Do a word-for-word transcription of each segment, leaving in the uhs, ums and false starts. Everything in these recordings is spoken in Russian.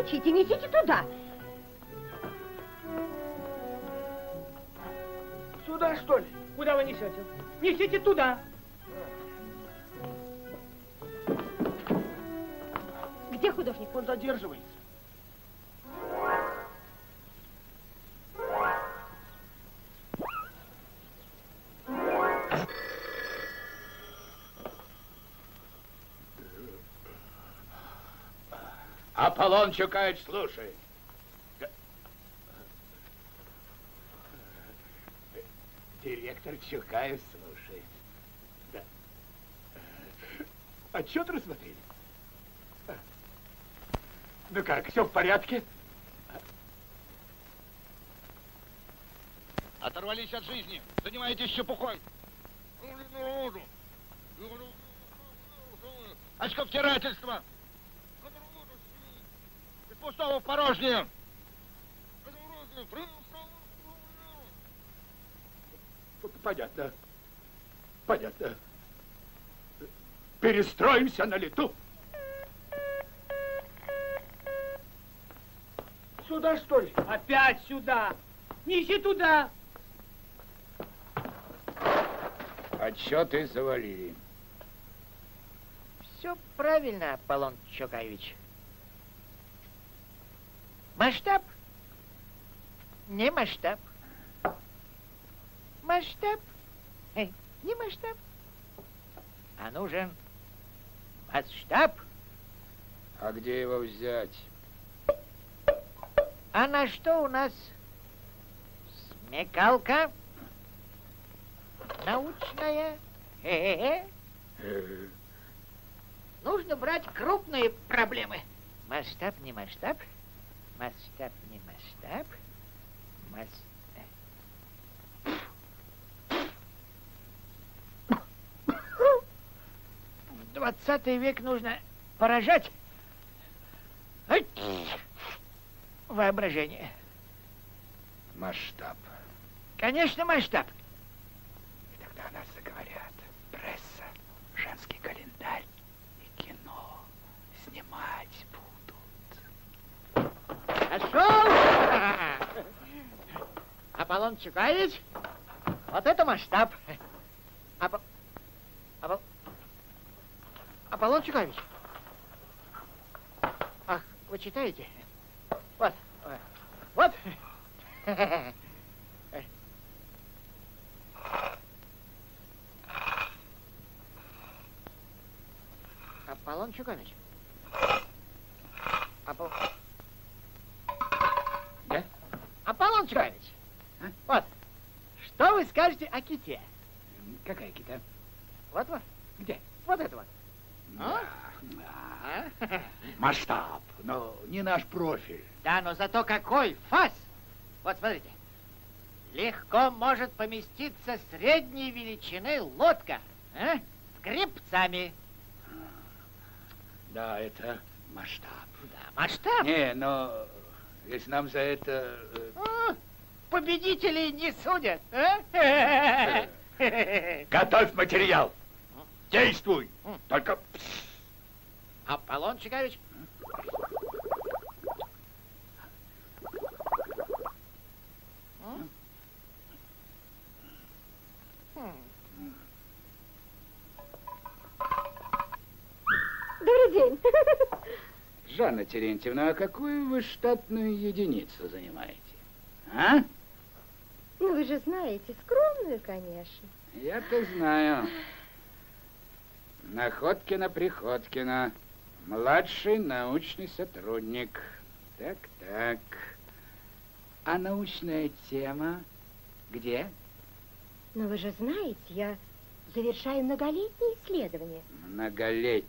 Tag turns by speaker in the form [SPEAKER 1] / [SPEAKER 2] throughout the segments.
[SPEAKER 1] стучите, несите туда.
[SPEAKER 2] Сюда, что ли?
[SPEAKER 3] Куда вы несете? Несите туда.
[SPEAKER 1] Где художник?
[SPEAKER 2] Он задерживается.
[SPEAKER 4] Аполлон Чукаевич, слушай. Директор Чукаев слушает. Да. Отчет рассмотрели? Ну как, все в порядке?
[SPEAKER 5] Оторвались от жизни, занимаетесь чепухой. Очковтирательство. Из пустого в порожнее.
[SPEAKER 4] Понятно. Понятно. Перестроимся на лету.
[SPEAKER 2] Сюда, что ли?
[SPEAKER 3] Опять сюда. Неси туда.
[SPEAKER 4] Отчеты завалили.
[SPEAKER 6] Все правильно, Аполлон Чукаевич. Масштаб? Не масштаб. Масштаб? Эй, не масштаб. А нужен масштаб.
[SPEAKER 4] А где его взять?
[SPEAKER 6] А на что у нас смекалка научная? Хе-хе-хе. Нужно брать крупные проблемы. Масштаб не масштаб. Масштаб не масштаб. Масштаб. В двадцатый век нужно поражать воображение.
[SPEAKER 4] Масштаб.
[SPEAKER 6] Конечно, масштаб.
[SPEAKER 4] И тогда о нас заговорят. Пресса, женский календарь и кино. Снимать будут.
[SPEAKER 6] Пошел! Аполлон Чукаевич, вот это масштаб. Апо... Апо... Аполлон Чукаевич. Ах, вы читаете? Вот, вот. Аполлон Чукаевич. Апол...
[SPEAKER 4] Да?
[SPEAKER 6] Аполлон Чукаевич. А? Вот. Что вы скажете о ките?
[SPEAKER 4] Какая кита?
[SPEAKER 6] Вот вот.
[SPEAKER 4] Где?
[SPEAKER 6] Вот это вот.
[SPEAKER 4] Да,
[SPEAKER 6] А?
[SPEAKER 4] да. Масштаб, но не наш профиль.
[SPEAKER 6] Да, но зато какой фас! Вот смотрите. Легко может поместиться средней величины лодка. А? С гребцами.
[SPEAKER 4] Да, это масштаб.
[SPEAKER 6] Да, масштаб.
[SPEAKER 4] Не, но если нам за это...
[SPEAKER 6] А, победителей не судят. А?
[SPEAKER 4] Готовь материал. Действуй. Только...
[SPEAKER 6] Аполлон Чукаевич.
[SPEAKER 1] Добрый день.
[SPEAKER 4] Жанна Терентьевна, а какую вы штатную единицу занимаете? А?
[SPEAKER 1] Ну, вы же знаете, скромную, конечно.
[SPEAKER 4] Я-то знаю. Находкина-Приходкина. Младший научный сотрудник. Так-так. А научная тема где?
[SPEAKER 1] Но вы же знаете, я завершаю многолетние исследования.
[SPEAKER 4] Многолетняя.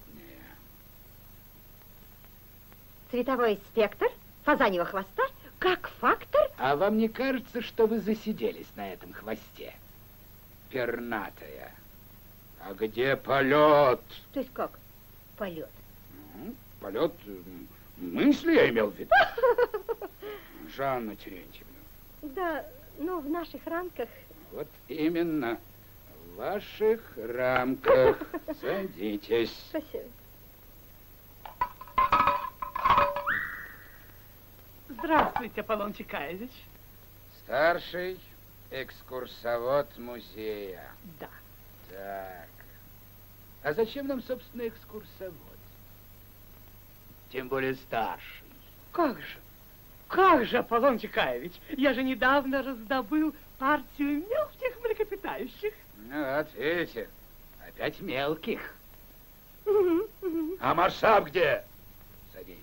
[SPEAKER 1] Цветовой спектр фазаньего хвоста как фактор...
[SPEAKER 4] А вам не кажется, что вы засиделись на этом хвосте? Пернатая. А где полет?
[SPEAKER 1] То есть как полет?
[SPEAKER 4] Ну, полет мысли я имел в виду. Жанна Терентьевна.
[SPEAKER 1] Да, но в наших рамках...
[SPEAKER 4] Вот именно. В ваших рамках. Садитесь.
[SPEAKER 1] Спасибо.
[SPEAKER 3] Здравствуйте, Аполлон Чекаевич.
[SPEAKER 4] Старший экскурсовод музея.
[SPEAKER 3] Да.
[SPEAKER 4] Так. А зачем нам, собственно, экскурсовод? Тем более старший.
[SPEAKER 3] Как же? Как же, Аполлон Чекаевич? Я же недавно раздобыл партию мелких млекопитающих.
[SPEAKER 4] Ну вот, видите, опять мелких. А масштаб где? Садитесь.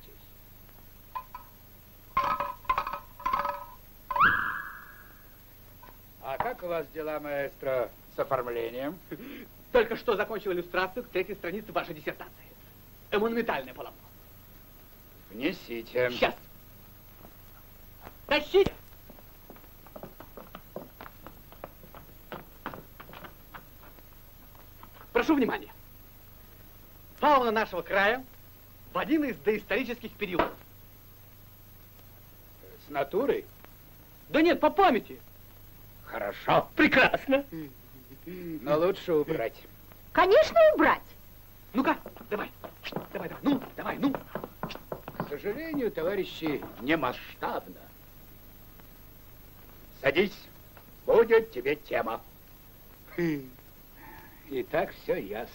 [SPEAKER 4] А как у вас дела, маэстро, с оформлением?
[SPEAKER 3] Только что закончил иллюстрацию к третьей странице вашей диссертации. Монументальное полотно.
[SPEAKER 4] Внесите.
[SPEAKER 3] Сейчас. Тащите. Прошу внимания. Фауна нашего края в один из доисторических периодов.
[SPEAKER 4] С натурой?
[SPEAKER 3] Да нет, по памяти.
[SPEAKER 4] Хорошо.
[SPEAKER 3] Прекрасно.
[SPEAKER 4] Но лучше убрать.
[SPEAKER 1] Конечно, убрать.
[SPEAKER 3] Ну-ка, давай. Давай, давай. Ну, давай, ну.
[SPEAKER 4] К сожалению, товарищи, не масштабно. Садись. Будет тебе тема. Итак, все ясно.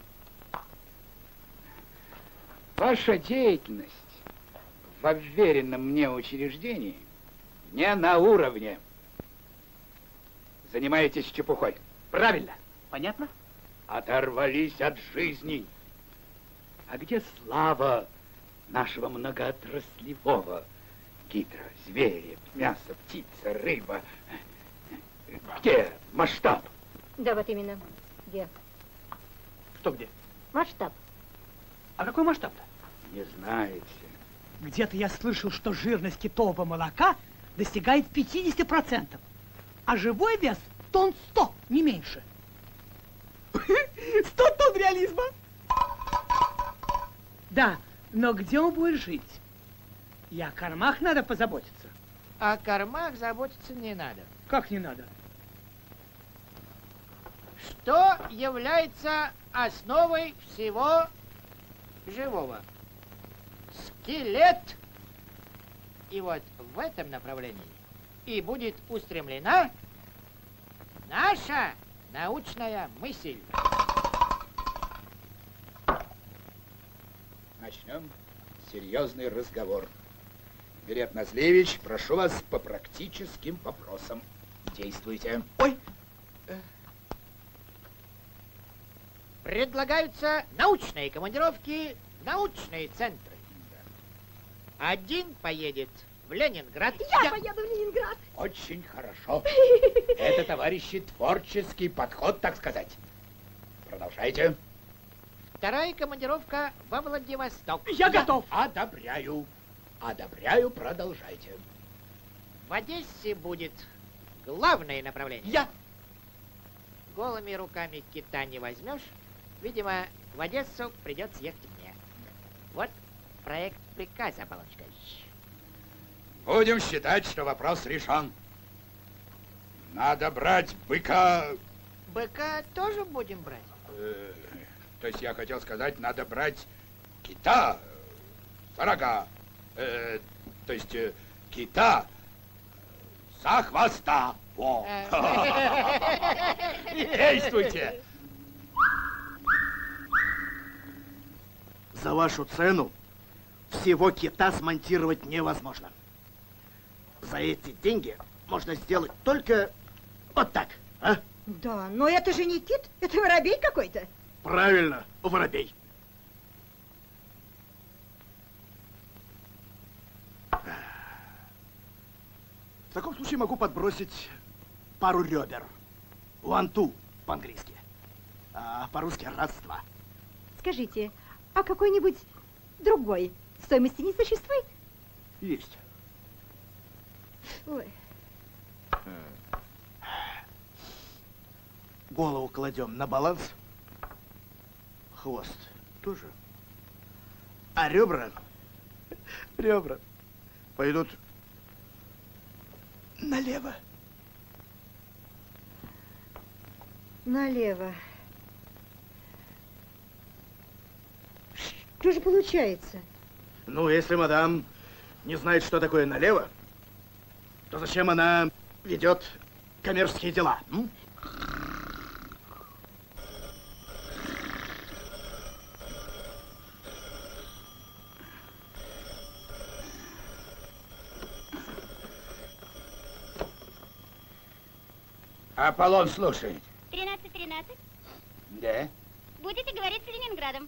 [SPEAKER 4] Ваша деятельность в уверенном мне учреждении не на уровне. Занимаетесь чепухой.
[SPEAKER 3] Правильно. Понятно?
[SPEAKER 4] Оторвались от жизни. А где слава нашего многоотраслевого гидро, звери, мясо, птица, рыба? Где масштаб?
[SPEAKER 1] Да, вот именно. Где?
[SPEAKER 3] Что где?
[SPEAKER 1] Масштаб.
[SPEAKER 3] А какой масштаб-то?
[SPEAKER 4] Не знаете.
[SPEAKER 7] Где-то я слышал, что жирность китового молока достигает пятидесяти процентов, а живой вес тонн сто, не меньше. Сто тонн реализма. Да, но где он будет жить? И о кормах надо позаботиться.
[SPEAKER 6] О кормах заботиться не надо.
[SPEAKER 7] Как не надо?
[SPEAKER 6] Что является основой всего живого? Скелет. И вот в этом направлении и будет устремлена наша научная мысль.
[SPEAKER 4] Начнем серьезный разговор. Берет Назлевич, прошу вас по практическим вопросам. Действуйте.
[SPEAKER 7] Ой,
[SPEAKER 6] Предлагаются научные командировки в научные центры. Один поедет в Ленинград.
[SPEAKER 1] Я, Я... поеду в Ленинград.
[SPEAKER 4] Очень хорошо. Это, товарищи, творческий подход, так сказать. Продолжайте.
[SPEAKER 6] Вторая командировка во Владивосток.
[SPEAKER 7] я готов.
[SPEAKER 4] Одобряю. Одобряю, продолжайте.
[SPEAKER 6] В Одессе будет главное направление.
[SPEAKER 7] Я.
[SPEAKER 6] Голыми руками кита не возьмешь. Видимо, в Одессу придется ехать мне. Вот проект приказа, Аполлон Чекаевич.
[SPEAKER 4] Будем считать, что вопрос решен. Надо брать быка...
[SPEAKER 6] Быка тоже будем брать?
[SPEAKER 4] Э, то есть я хотел сказать, надо брать кита за рога. Э, то есть э, кита за хвоста. Во. Действуйте.
[SPEAKER 2] За вашу цену всего кита смонтировать невозможно. За эти деньги можно сделать только вот так, а?
[SPEAKER 1] Да, но это же не кит, это воробей какой-то.
[SPEAKER 2] Правильно, воробей. В таком случае могу подбросить пару ребер. One two по-английски. А по-русски раз-два.
[SPEAKER 1] Скажите, а какой-нибудь другой стоимости не существует?
[SPEAKER 2] Есть.
[SPEAKER 1] Ой.
[SPEAKER 2] Голову кладем на баланс. Хвост тоже. А ребра, ребра пойдут налево.
[SPEAKER 1] Налево. Что же получается?
[SPEAKER 2] Ну, если мадам не знает, что такое налево, то зачем она ведет коммерческие дела? М?
[SPEAKER 4] Аполлон слушает.
[SPEAKER 8] тринадцать тринадцать.
[SPEAKER 4] Да.
[SPEAKER 8] Будете говорить с Ленинградом.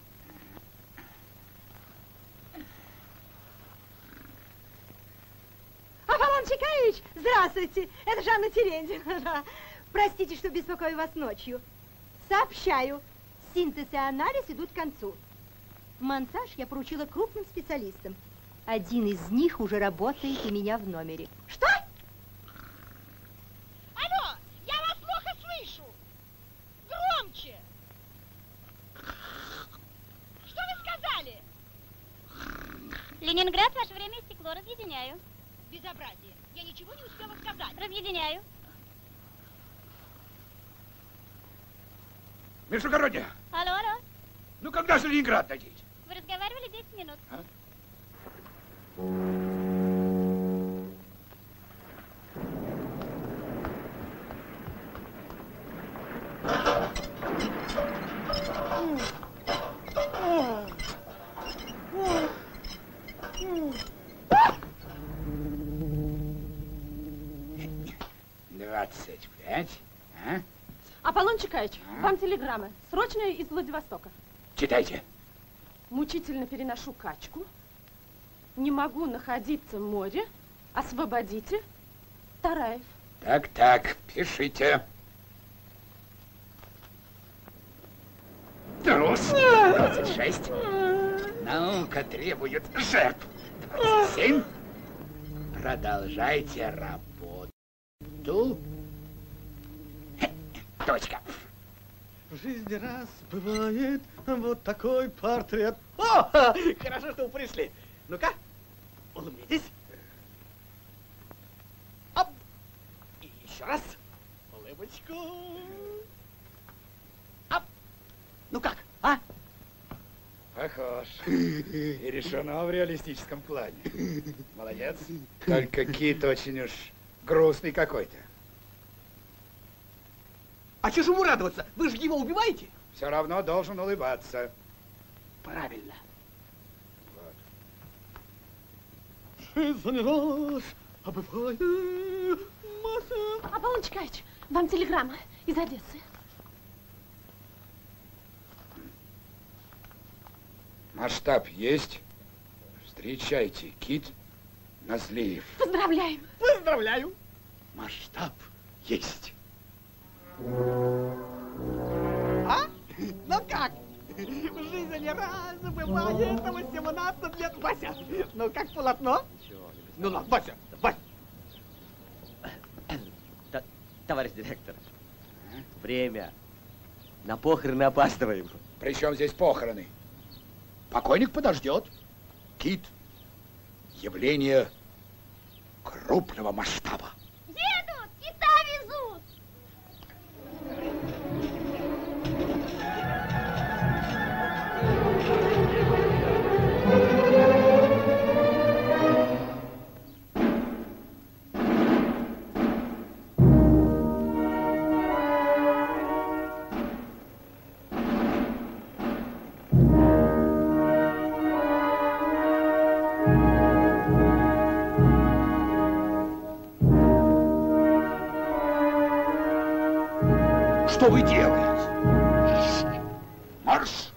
[SPEAKER 1] Аполлон Чекаевич, здравствуйте. Это Жанна Терентьевна. Простите, что беспокою вас ночью. Сообщаю, синтез и анализ идут к концу. Монтаж я поручила крупным специалистам. Один из них уже работает у меня в номере. Что?
[SPEAKER 8] Алло, я вас плохо слышу. Громче. Что вы сказали? Ленинград, ваше время истекло. Разъединяю. Безобразие. Я ничего не успела сказать. Разъединяю.
[SPEAKER 4] Междугородняя.
[SPEAKER 8] Алло, алло.
[SPEAKER 4] Ну когда же Ленинград дадите?
[SPEAKER 8] Вы разговаривали десять минут.
[SPEAKER 4] А? Двадцать пять, а?
[SPEAKER 9] Аполлон Чекаевич,
[SPEAKER 4] А?
[SPEAKER 9] вам телеграмма. Срочная из Владивостока.
[SPEAKER 4] Читайте.
[SPEAKER 9] Мучительно переношу качку. Не могу находиться в море. Освободите. Тараев.
[SPEAKER 4] Так, так, пишите. Трус. двадцать шесть. Наука требует жертв. двадцать семь. Продолжайте работу. Точка.
[SPEAKER 2] В жизни раз бывает вот такой портрет. О, хорошо, что вы пришли. Ну-ка, улыбнитесь. Оп. И еще раз. Улыбочку. Оп. Ну как, а?
[SPEAKER 4] Похож. И решено в реалистическом плане. Молодец. Только кит очень уж грустный какой-то.
[SPEAKER 2] А что же ему радоваться? Вы же его убиваете?
[SPEAKER 4] Все равно должен улыбаться.
[SPEAKER 2] Правильно.
[SPEAKER 4] Вот.
[SPEAKER 2] Жизнь раз, а бывает масса.
[SPEAKER 9] Аполлон Чекаевич, вам телеграмма из Одессы.
[SPEAKER 4] Масштаб есть. Встречайте, кит Назлиев.
[SPEAKER 9] Поздравляем.
[SPEAKER 2] Поздравляю. Масштаб есть. А? Ну как? В жизни раз бывает восемнадцать лет. Вася, ну как полотно? Ну ладно, Вася, Вася.
[SPEAKER 10] Т- Товарищ директор, время. На похороны опаздываем.
[SPEAKER 4] Причем здесь похороны? Покойник подождет. Кит. Явление крупного масштаба.
[SPEAKER 8] Едут, кита везут.
[SPEAKER 4] Что вы делаете? Марш!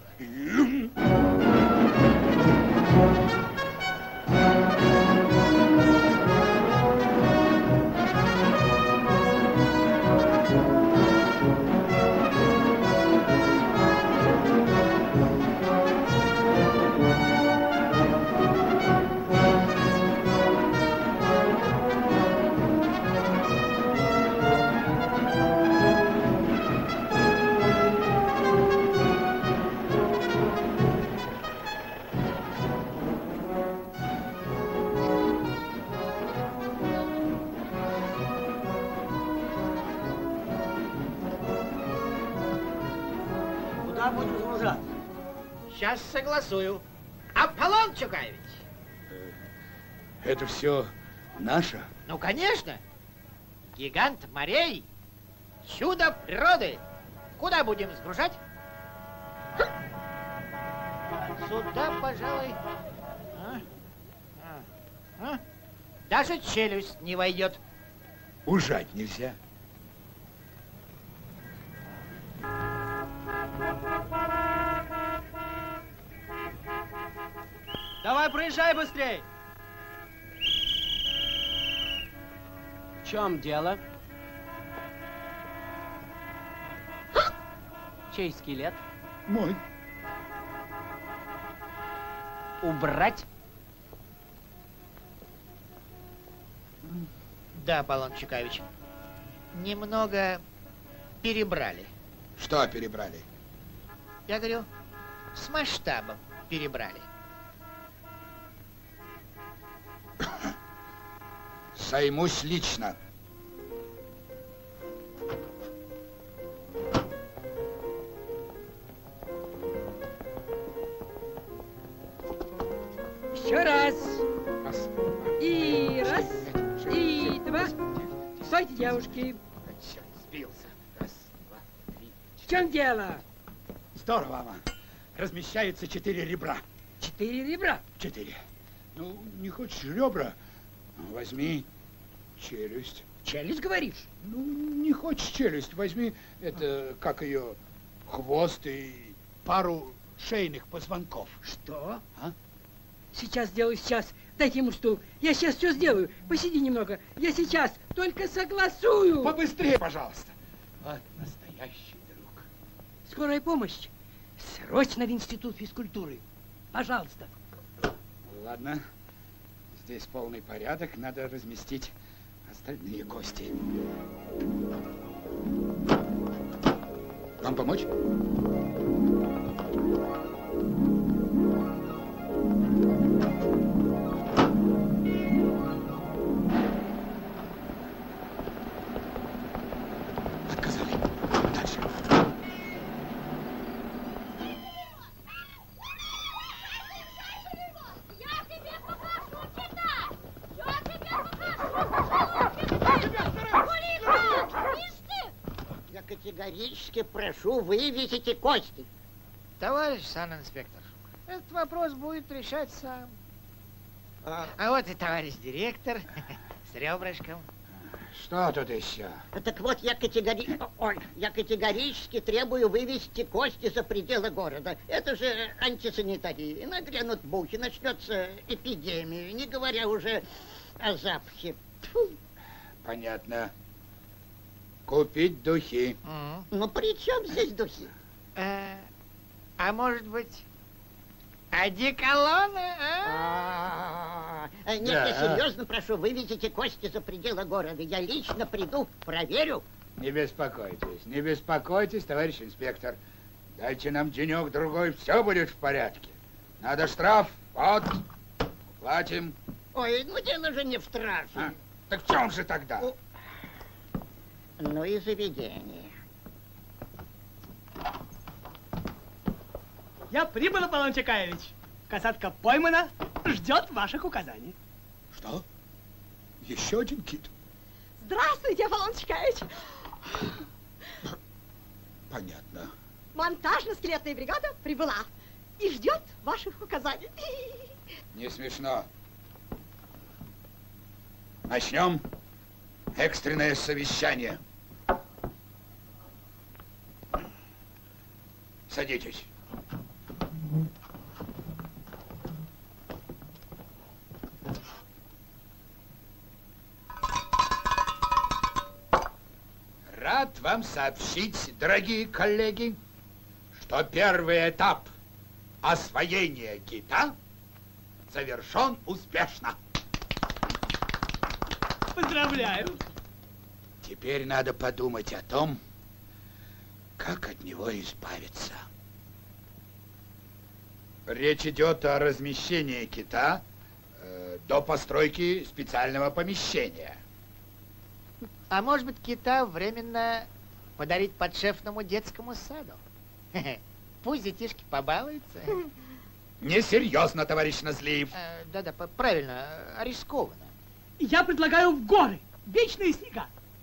[SPEAKER 6] Куда будем загружаться? Сейчас согласую. Аполлон Чекаевич.
[SPEAKER 4] Это все наше?
[SPEAKER 6] Ну, конечно. Гигант морей. Чудо природы. Куда будем сгружать? Сюда, пожалуй. А? А? А? Даже челюсть не войдет.
[SPEAKER 4] Ужать нельзя.
[SPEAKER 10] Давай, проезжай быстрей! В чем дело? Чей скелет?
[SPEAKER 4] Мой.
[SPEAKER 10] Убрать?
[SPEAKER 6] Да, Аполлон Чекавич, немного перебрали.
[SPEAKER 4] Что перебрали?
[SPEAKER 6] Я говорю, с масштабом перебрали.
[SPEAKER 4] Займусь лично.
[SPEAKER 11] Еще раз. И раз, и два. Стойте, девушки.
[SPEAKER 4] Сбился. Раз, два, три.
[SPEAKER 11] В чем дело?
[SPEAKER 4] Здорово, мама. Размещается четыре ребра.
[SPEAKER 11] Четыре ребра?
[SPEAKER 4] Четыре. Ну, не хочешь ребра? Возьми челюсть.
[SPEAKER 11] Челюсть, говоришь?
[SPEAKER 4] Ну, не хочешь челюсть, возьми это, как ее, хвост и пару шейных позвонков.
[SPEAKER 11] Что?
[SPEAKER 4] А?
[SPEAKER 11] Сейчас сделаю, сейчас. Дайте ему стул. Я сейчас все сделаю. Посиди немного. Я сейчас только согласую.
[SPEAKER 4] Побыстрее, пожалуйста. Вот настоящий друг.
[SPEAKER 11] Скорая помощь. Срочно в институт физкультуры. Пожалуйста.
[SPEAKER 4] Ладно. Здесь полный порядок. Надо разместить остальные кости. Вам помочь? Отказали. Дальше.
[SPEAKER 8] Я тебе покажу, Кита! Я тебе покажу! Кулика! Ишь ты!
[SPEAKER 6] Я категорически прошу вывесить кости. Товарищ санинспектор, этот вопрос будет решать сам. А, а вот и товарищ директор с ребрышком.
[SPEAKER 4] Что тут еще?
[SPEAKER 12] Так вот, я, категори... Ой, я категорически требую вывести кости за пределы города. Это же антисанитария. Нагрянут мухи, начнется эпидемия, не говоря уже о запахе. Тьфу.
[SPEAKER 4] Понятно. Купить духи.
[SPEAKER 6] Mm.
[SPEAKER 12] Ну, при чем здесь духи?
[SPEAKER 6] А, а может быть, одеколоны,
[SPEAKER 12] а? А, нет,
[SPEAKER 4] Да.
[SPEAKER 12] я серьезно прошу, вывезите кости за пределы города. Я лично приду, проверю.
[SPEAKER 4] Не беспокойтесь, не беспокойтесь, товарищ инспектор. Дайте нам денек-другой, все будет в порядке. Надо штраф, вот, платим.
[SPEAKER 12] Ой, ну дело же не в штрафе.
[SPEAKER 4] А? Так в чем же тогда?
[SPEAKER 12] О. Ну и заведение.
[SPEAKER 7] Я прибыл, Аполлон Чекаевич. Касатка поймана, ждет ваших указаний.
[SPEAKER 4] Что? Еще один кит?
[SPEAKER 1] Здравствуйте, Аполлон Чекаевич.
[SPEAKER 4] Понятно.
[SPEAKER 1] Монтажно-скелетная бригада прибыла и ждет ваших указаний.
[SPEAKER 4] Не смешно. Начнем экстренное совещание. Садитесь. Рад вам сообщить, дорогие коллеги, что первый этап освоения кита завершен успешно.
[SPEAKER 7] Поздравляю.
[SPEAKER 4] Теперь надо подумать о том, как от него избавиться. Речь идет о размещении кита э, до постройки специального помещения.
[SPEAKER 6] А может быть, кита временно подарить подшефному детскому саду? Пусть детишки побалуются.
[SPEAKER 4] Несерьезно, товарищ Нозлиев.
[SPEAKER 6] Э, Да-да, п- правильно, э, рискованно.
[SPEAKER 7] Я предлагаю в горы. Вечные снега.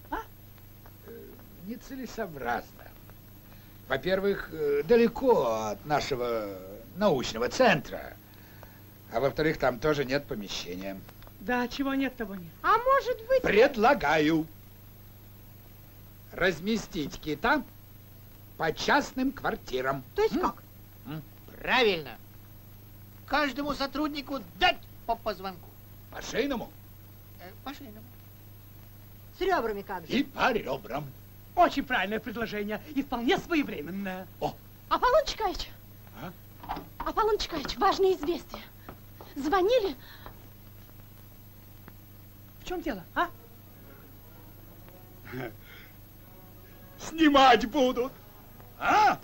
[SPEAKER 4] Нецелесообразно. Во-первых, э, далеко от нашего научного центра. А во-вторых, там тоже нет помещения.
[SPEAKER 7] Да, чего нет, того нет.
[SPEAKER 1] А может быть...
[SPEAKER 4] Предлагаю разместить кита по частным квартирам.
[SPEAKER 1] То есть
[SPEAKER 4] М?
[SPEAKER 1] как?
[SPEAKER 4] М?
[SPEAKER 6] Правильно. Каждому сотруднику дать по позвонку.
[SPEAKER 4] По шейному
[SPEAKER 6] Э, По шейному.
[SPEAKER 1] С ребрами как же?
[SPEAKER 4] и по ребрам.
[SPEAKER 7] Очень правильное предложение и вполне своевременное.
[SPEAKER 9] Аполлон Чекаевич!
[SPEAKER 4] А?
[SPEAKER 9] Аполлон Чекаевич, важное известие. Звонили.
[SPEAKER 7] В чем дело, а?
[SPEAKER 4] Снимать будут. А?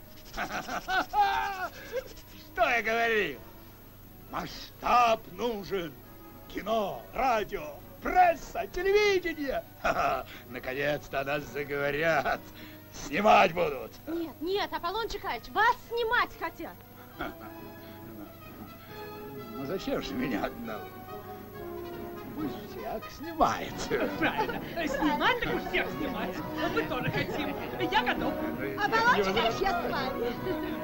[SPEAKER 4] Что я говорил? Масштаб нужен. Кино, радио, пресса, телевидение. Ха-ха. Наконец-то о нас заговорят. Снимать будут.
[SPEAKER 9] Нет, нет, Аполлон Чекаевич, вас снимать хотят.
[SPEAKER 4] Ну зачем же меня одного? Пусть всяк снимает.
[SPEAKER 7] Правильно. Снимать, так уж всех снимать. Мы тоже хотим. Я готов.
[SPEAKER 1] Аполлон Чекаевич, я с вами.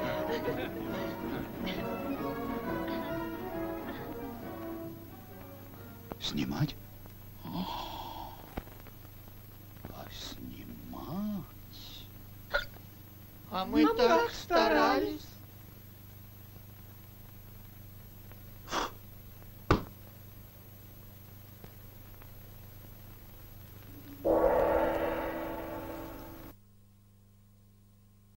[SPEAKER 4] Снимать? А снимать?
[SPEAKER 6] А мы
[SPEAKER 9] Ну,
[SPEAKER 6] так
[SPEAKER 9] так старались.
[SPEAKER 6] старались.